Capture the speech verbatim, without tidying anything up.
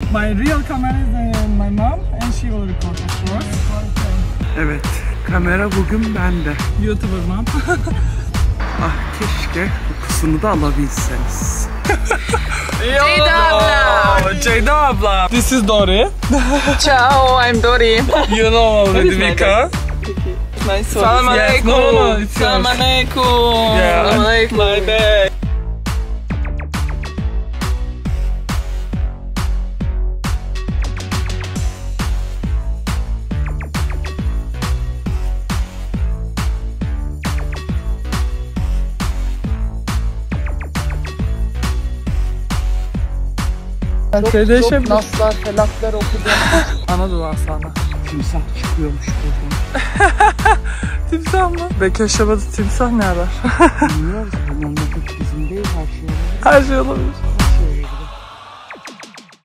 My real camera is uh, my mom and she will record of course. Evet, kamera bugün bende. YouTuber mom. Ah keşke kokusunu da alabilseniz. Ceyda abla. Ceyda abla. This is Dori. Ciao, I'm Dori. You know already Vika. Nice. Salam alaikum. No, no, no, Salam alaikum. Yeah. Salam alaikum. My bad. Çok, Çok, çok naslar, felaklar okudum. Ana dua sana. Timsah çıkıyormuş buradan. Timsah mı? Bekeşeba'da timsah ne arar? Bilmiyoruz, bu memleket bizim değil, her şey olabilir. Her şey olabilir.